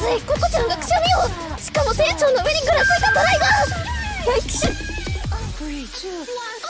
ついココちゃんがくしゃみを。しかも船長の上にぐらついたドライが。